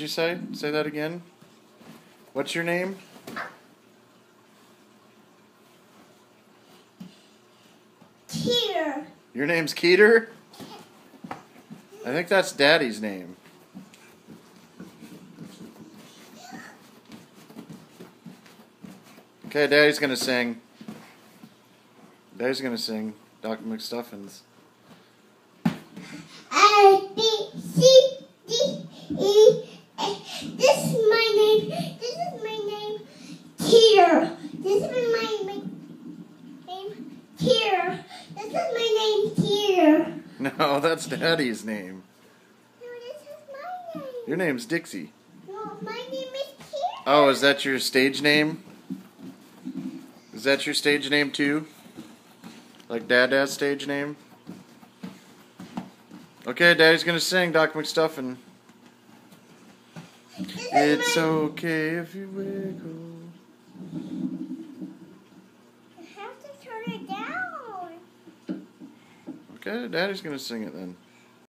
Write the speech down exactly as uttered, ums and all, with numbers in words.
Did you say? Say that again. What's your name? Keeter. Your name's Keeter? I think that's Daddy's name. Okay, Daddy's gonna sing. Daddy's gonna sing Doctor McStuffins. A, B, C, D, E, F. This is my name. This is my name. Keeter. This is my, my name. Keeter. This is my name. Keeter. No, that's Daddy's name. No, this is my name. Your name's Dixie. No, my name is Keeter. Oh, is that your stage name? Is that your stage name too? Like Dad has stage name? Okay, Daddy's gonna sing Doc McStuffin. It's my... okay if you wiggle. I have to turn it down. Okay, Daddy's gonna sing it then.